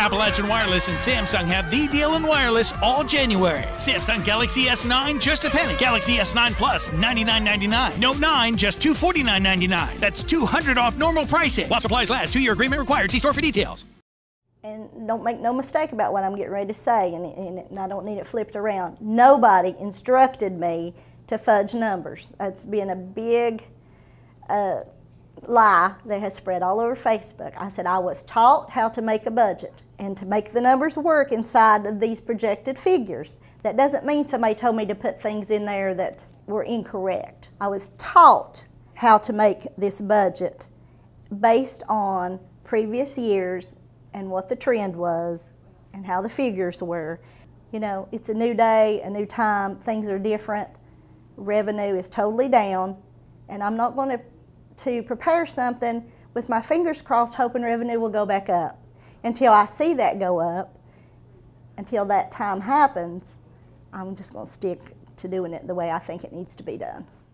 Appalachian Wireless and Samsung have the deal in wireless all January. Samsung Galaxy S9, just a penny. Galaxy S9 Plus, $99.99. Note 9, just $249.99. That's $200 off normal pricing. While supplies last, 2-year agreement required. See store for details. And don't make no mistake about what I'm getting ready to say, and I don't need it flipped around. Nobody instructed me to fudge numbers. That's been a big lie that has spread all over Facebook. I said I was taught how to make a budget and to make the numbers work inside of these projected figures. That doesn't mean somebody told me to put things in there that were incorrect. I was taught how to make this budget based on previous years and what the trend was and how the figures were. You know, it's a new day, a new time, things are different, revenue is totally down, and I'm not going to prepare something with my fingers crossed hoping revenue will go back up. Until I see that go up, until that time happens, I'm just going to stick to doing it the way I think it needs to be done.